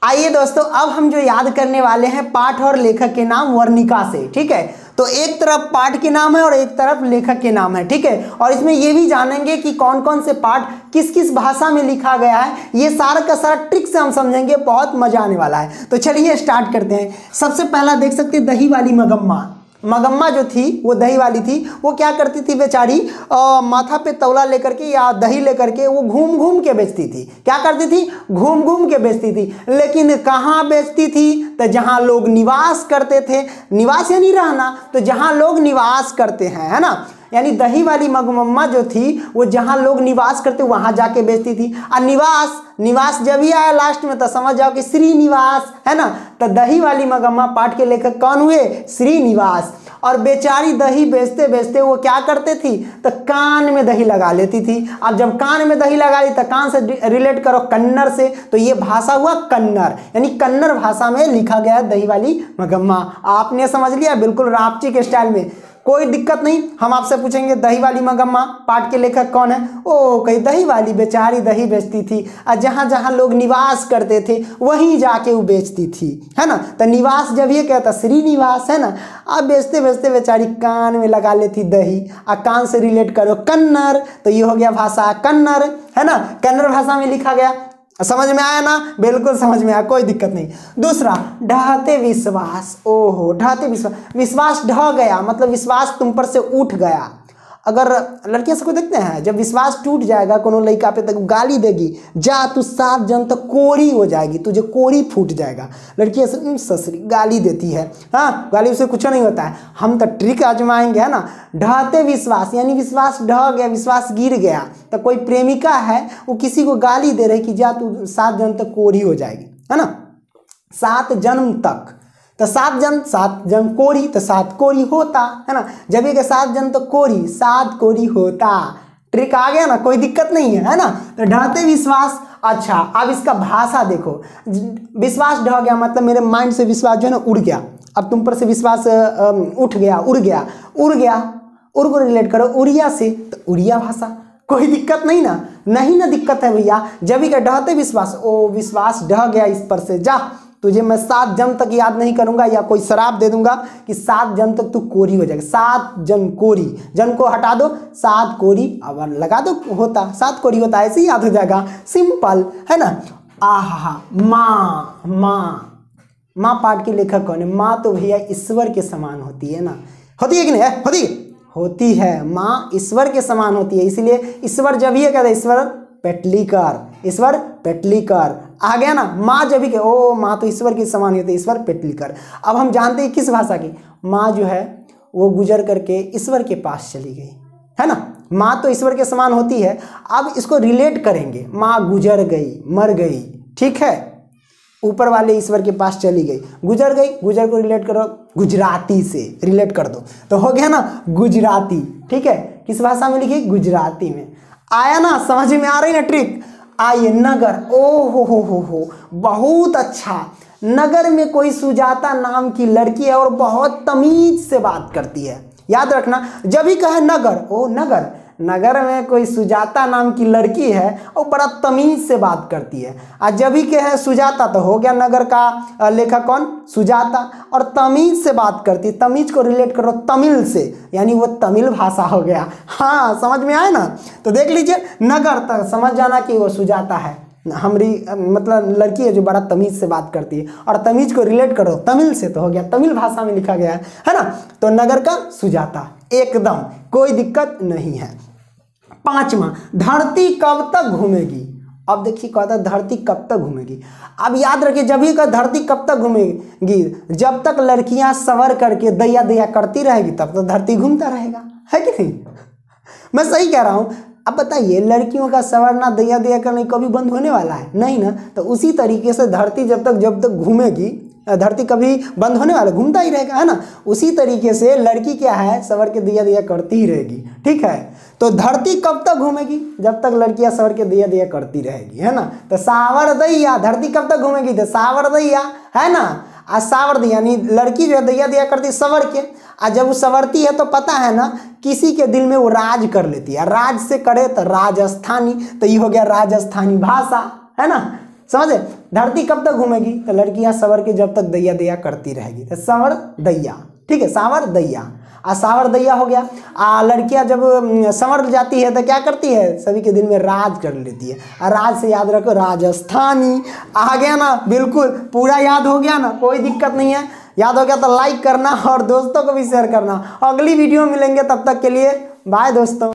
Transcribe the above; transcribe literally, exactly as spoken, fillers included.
आइए दोस्तों, अब हम जो याद करने वाले हैं पाठ और लेखक के नाम वर्णिका से। ठीक है, तो एक तरफ पाठ के नाम है और एक तरफ लेखक के नाम है। ठीक है, और इसमें ये भी जानेंगे कि कौन कौन से पाठ किस किस भाषा में लिखा गया है। ये सारा का सारा ट्रिक से हम समझेंगे, बहुत मजा आने वाला है। तो चलिए स्टार्ट करते हैं। सबसे पहला देख सकते हैं दही वाली मगम्मा। मगम्मा जो थी वो दही वाली थी। वो क्या करती थी बेचारी, माथा पे तौला लेकर के या दही लेकर के वो घूम घूम के बेचती थी। क्या करती थी? घूम घूम के बेचती थी। लेकिन कहाँ बेचती थी? तो जहाँ लोग निवास करते थे। निवास यानी रहना, तो जहाँ लोग निवास करते हैं, है ना। यानी दही वाली मगम्मा जो थी वो जहाँ लोग निवास करते वहाँ जाके बेचती थी। और निवास निवास जब ही आया लास्ट में तो समझ जाओ कि श्रीनिवास, है ना। तो दही वाली मगम्मा पाठ के लेखक कौन हुए? श्रीनिवास। और बेचारी दही बेचते बेचते वो क्या करते थी? तो कान में दही लगा लेती थी। अब जब कान में दही लगा ली तो कान से रिलेट करो कन्नड़ से, तो ये भाषा हुआ कन्नड़, यानी कन्नड़ भाषा में लिखा गया दही वाली मगम्मा। आपने समझ लिया बिल्कुल रापची के स्टाइल में, कोई दिक्कत नहीं। हम आपसे पूछेंगे दही वाली मगम्मा पाठ के लेखक कौन है? ओ कहीं दही वाली बेचारी दही बेचती थी और जहाँ जहाँ लोग निवास करते थे वहीं जाके वो बेचती थी, है ना। तो निवास जब ये कहता श्रीनिवास, है ना। अब बेचते बेचते बेचारी कान में लगा लेती दही और कान से रिलेट करो कन्नड़, तो ये हो गया भाषा कन्नड़, है ना। कन्नड़ भाषा में लिखा गया। समझ में आया ना? बिल्कुल समझ में आया, कोई दिक्कत नहीं। दूसरा ढहते विश्वास। ओहो, ढहते विश्वास। विश्वास ढह गया मतलब विश्वास तुम पर से उठ गया। अगर लड़कियां सबको देखते हैं, जब विश्वास टूट जाएगा कोनो लड़का पे तो गाली देगी, जा तू सात जन तक कोरी हो जाएगी, तुझे कोरी फूट जाएगा। लड़कियां से ससुरी गाली देती है, हाँ गाली उसे कुछ नहीं होता है। हम तो ट्रिक आजमाएंगे, है ना। ढहते विश्वास यानी विश्वास ढह गया, विश्वास गिर गया। तो कोई प्रेमिका है वो किसी को गाली दे रही कि जा तू सात जन्म तक कोरी हो जाएगी, है ना। सात जन्म तक, तो सात जन्म सात जन्म कोरी, तो सात कोरी होता, है ना। जब ये सात जन्म तो कोरी, सात कोरी होता। ट्रिक आ गया ना, कोई दिक्कत नहीं है, है ना। तो ढहते विश्वास। अच्छा, अब इसका भाषा देखो। विश्वास ढह गया मतलब मेरे माइंड से विश्वास जो है ना उड़ गया। अब तुम पर से विश्वास उठ गया, उड़ गया, उड़ गया। उड़ को रिलेट करो उड़िया से, तो उड़िया भाषा। कोई दिक्कत नहीं ना, नहीं ना दिक्कत है भैया। जब ही का ढहते विश्वास, ओ विश्वास ढह गया इस पर से, जा तुझे मैं सात जन्म तक याद नहीं करूंगा या कोई शराब दे दूंगा कि सात जन्म तक तू कोरी हो जाएगा। सात जन्म कोरी, जन्म को हटा दो, सात कोरी अब लगा दो, होता सात कोरी होता, ऐसे ही याद हो जाएगा, सिंपल, है ना। आहा, माँ माँ माँ पाठ के लेखक कौन है? माँ तो भैया ईश्वर के समान होती है ना। होती है कि नहीं? होती है, होती है। माँ ईश्वर के समान होती है, इसलिए ईश्वर जब ये कहते ईश्वर पेटलीकर, ईश्वर पेटलीकर आ गया ना। माँ जब भी के ओ माँ तो ईश्वर के समान होती है, ईश्वर पेटलीकर। अब हम जानते हैं किस भाषा की। माँ जो है वो गुजर करके ईश्वर के पास चली गई, है ना। माँ तो ईश्वर के समान होती है। अब इसको रिलेट करेंगे, माँ गुजर गई, मर गई, ठीक है। ऊपर वाले ईश्वर के पास चली गई, गुजर गई, गुजर को रिलेट करो गुजराती से, रिलेट कर दो तो हो गया ना गुजराती, ठीक है। किस भाषा में लिखी? गुजराती में। आया ना, समझ में आ रही ना ट्रिक? आइए नगर। ओ हो हो हो हो बहुत अच्छा। नगर में कोई सुजाता नाम की लड़की है और बहुत तमीज से बात करती है। याद रखना, जब भी कहे नगर, ओ नगर, नगर में कोई सुजाता नाम की लड़की है और बड़ा तमीज से बात करती है। आज जब भी कहे सुजाता तो हो गया नगर का लेखक कौन? सुजाता। और तमीज से बात करती, तमीज को रिलेट करो तमिल से, यानी वो तमिल भाषा हो गया। हाँ समझ में आया ना। तो देख लीजिए नगर तक समझ जाना कि वो सुजाता है, हमारी मतलब लड़की है जो बड़ा तमीज से बात करती है। और तमीज को रिलेट करो तमिल से, तो हो गया तमिल भाषा में लिखा गया है, है ना। तो नगर का सुजाता, एकदम कोई दिक्कत नहीं है। पांचवा, धरती कब तक घूमेगी। अब देखिए कहता है धरती कब तक घूमेगी। अब याद रखिए, जब ये धरती कब तक घूमेगी, जब तक लड़कियां सवर करके दैया दैया करती रहेगी तब तक धरती घूमता रहेगा, है कि नहीं? मैं सही कह रहा हूं? अब बताइए, लड़कियों का सवरना दैया दैया करना कभी बंद होने वाला है? नहीं ना। तो उसी तरीके से धरती जब तक जब तक घूमेगी, धरती कभी बंद होने वाला, घूमता ही रहेगा, है ना। उसी तरीके से लड़की क्या है, सवर के दिया दिया करती ही रहेगी, ठीक है। तो धरती कब तक घूमेगी? जब तक लड़कियां सवर के दिया दिया करती रहेगी, है ना। तो सावर दैया, धरती कब तक घूमेगी? तो सावर दैया, है ना। आ सावर दैया यानी लड़की जो है दैया दिया करती सवर के, आ जब वो सवरती है तो पता है ना किसी के दिल में वो राज कर लेती है। राज से करे तो राजस्थानी, तो ये हो गया राजस्थानी भाषा, है ना। समझे? धरती कब तक घूमेगी, तो लड़कियां सवर के जब तक दैया दैया करती रहेगी, तो संवर दैया, ठीक है, सांवर दैया। आ सावर दैया हो गया। आ लड़कियां जब संवर जाती है तो क्या करती है, सभी के दिल में राज कर लेती है। आ राज से याद रखो राजस्थानी, आ गया ना, बिल्कुल पूरा याद हो गया ना, कोई दिक्कत नहीं है। याद हो गया तो लाइक करना और दोस्तों को भी शेयर करना। अगली वीडियो मिलेंगे, तब तक के लिए बाय दोस्तों।